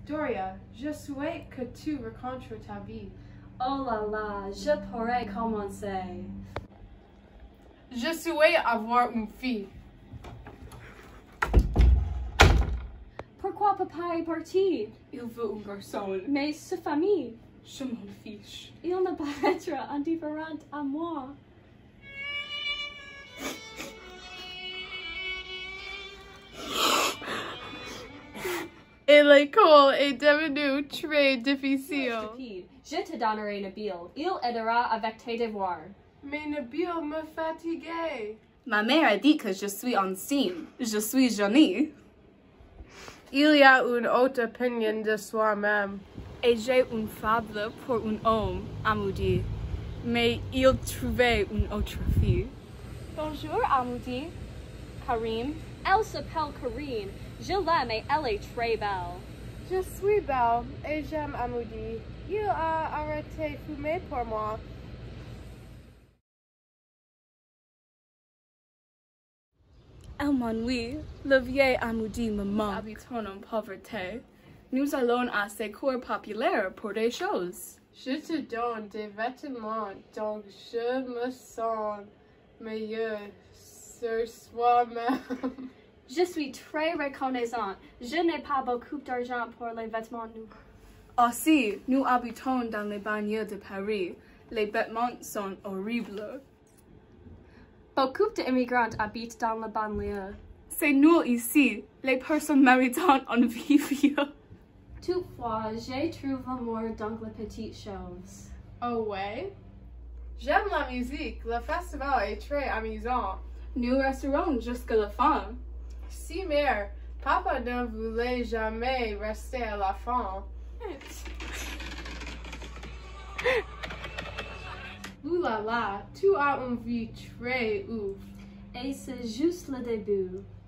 Doria, je souhaite que tu rencontres ta vie. Oh là là, je pourrais commencer. Je souhaite avoir une fille. Pourquoi papa est parti? Il veut un garçon. Mais sa famille, Je m'en fiche. il ne peut être indifférent à moi. Et l'école est devenue très difficile. Stupide. Je te donnerai Nabil. Il aidera avec tes devoirs. Mais Nabil me fatiguait. Ma mère a dit que je suis enceinte. Je suis jolie. Il y a une haute opinion de soi-même. Et j'ai une fable pour un homme, Amoudi. Mais il trouvait une autre fille. Bonjour, Amoudi. Karim. Elle s'appelle Karine. Je l'aime et elle est très belle. Je suis belle et j'aime Amoudi. Il a arrêté de fumer pour moi. Elle m'ennuie. Le vieil Amoudi me manque. Nous habitons en pauvreté. Nous allons à ces cours populaires pour des choses. Je te donne des vêtements, donc je me sens meilleur sur soi-même. Je suis très reconnaissante. Je n'ai pas beaucoup d'argent pour les vêtements nouveaux. Aussi, nous habitons dans les banlieues de Paris. Les vêtements sont horribles. Beaucoup d'immigrants habitent dans la banlieue. C'est nul ici. Les personnes méritant en vivre. Toutefois, j'ai trouvé l'amour dans les petites choses. Oh ouais? J'aime la musique. Le festival est très amusant. Nous resterons jusqu'à la fin. Si mère, papa ne voulait jamais rester à la fin. Ouh là là, tu as une vie très ouf. Et c'est juste le début.